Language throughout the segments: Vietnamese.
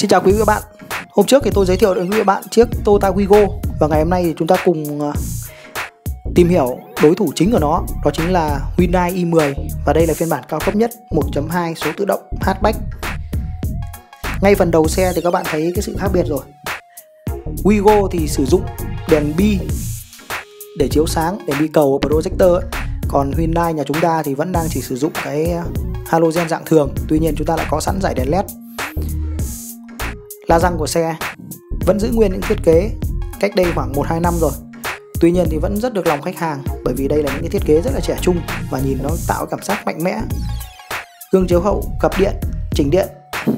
Xin chào quý vị và bạn. Hôm trước thì tôi giới thiệu đến quý vị và bạn chiếc Toyota Wigo, và ngày hôm nay thì chúng ta cùng tìm hiểu đối thủ chính của nó, đó chính là Hyundai i10, và đây là phiên bản cao cấp nhất 1.2 số tự động hatchback. Ngay phần đầu xe thì các bạn thấy cái sự khác biệt rồi. Wigo thì sử dụng đèn bi để chiếu sáng, đèn bi cầu projector ấy. Còn Hyundai nhà chúng ta thì vẫn đang chỉ sử dụng cái halogen dạng thường, tuy nhiên chúng ta lại có sẵn dải đèn led. La răng của xe vẫn giữ nguyên những thiết kế cách đây khoảng 1-2 năm rồi. Tuy nhiên thì vẫn rất được lòng khách hàng, bởi vì đây là những cái thiết kế rất là trẻ trung và nhìn nó tạo cảm giác mạnh mẽ. Gương chiếu hậu cặp điện, chỉnh điện,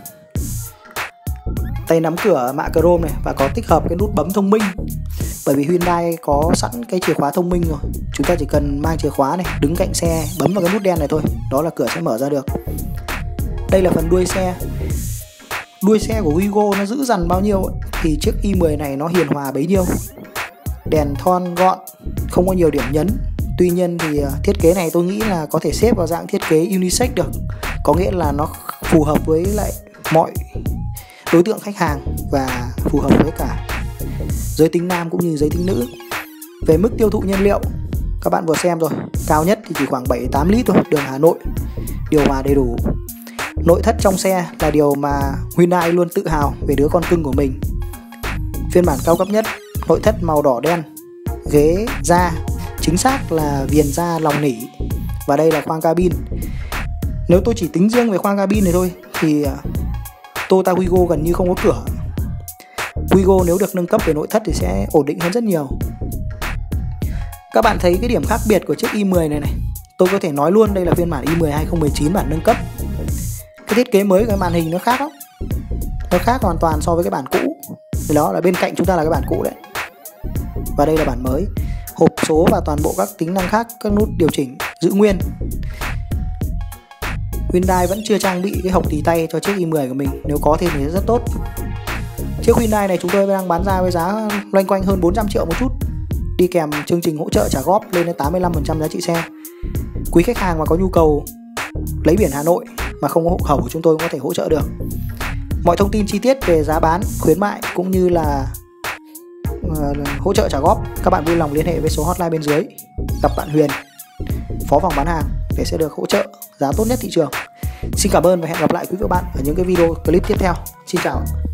tay nắm cửa mạ chrome này, và có tích hợp cái nút bấm thông minh. Bởi vì Hyundai có sẵn cái chìa khóa thông minh rồi, chúng ta chỉ cần mang chìa khóa này, đứng cạnh xe, bấm vào cái nút đen này thôi, đó là cửa sẽ mở ra được. Đây là phần đuôi xe. Đuôi xe của Wigo nó giữ dằn bao nhiêu thì chiếc i10 này nó hiền hòa bấy nhiêu. Đèn thon gọn, không có nhiều điểm nhấn. Tuy nhiên thì thiết kế này tôi nghĩ là có thể xếp vào dạng thiết kế unisex được, có nghĩa là nó phù hợp với lại mọi đối tượng khách hàng và phù hợp với cả giới tính nam cũng như giới tính nữ. Về mức tiêu thụ nhiên liệu, các bạn vừa xem rồi, cao nhất thì chỉ khoảng 7-8 lít thôi, đường Hà Nội, điều hòa đầy đủ. Nội thất trong xe là điều mà Hyundai luôn tự hào về đứa con cưng của mình. Phiên bản cao cấp nhất, nội thất màu đỏ đen, ghế da, chính xác là viền da lòng nỉ, và đây là khoang cabin. Nếu tôi chỉ tính riêng về khoang cabin này thôi thì Toyota Wigo gần như không có cửa. Wigo nếu được nâng cấp về nội thất thì sẽ ổn định hơn rất nhiều. Các bạn thấy cái điểm khác biệt của chiếc i10 này này. Tôi có thể nói luôn đây là phiên bản i10 2019 bản nâng cấp. Cái thiết kế mới của cái màn hình nó khác lắm. Nó khác hoàn toàn so với cái bản cũ. Thì đó là bên cạnh chúng ta là cái bản cũ đấy, và đây là bản mới. Hộp số và toàn bộ các tính năng khác, các nút điều chỉnh giữ nguyên. Hyundai vẫn chưa trang bị cái hộc tì tay cho chiếc i10 của mình, nếu có thêm thì rất tốt. Chiếc Hyundai này chúng tôi đang bán ra với giá loanh quanh hơn 400 triệu một chút, đi kèm chương trình hỗ trợ trả góp lên đến 85% giá trị xe. Quý khách hàng mà có nhu cầu lấy biển Hà Nội mà không có hộ khẩu, chúng tôi cũng có thể hỗ trợ được. Mọi thông tin chi tiết về giá bán, khuyến mại cũng như là hỗ trợ trả góp, các bạn vui lòng liên hệ với số hotline bên dưới, gặp bạn Huyền, phó phòng bán hàng, để sẽ được hỗ trợ giá tốt nhất thị trường. Xin cảm ơn và hẹn gặp lại quý vị và bạn ở những cái video clip tiếp theo. Xin chào.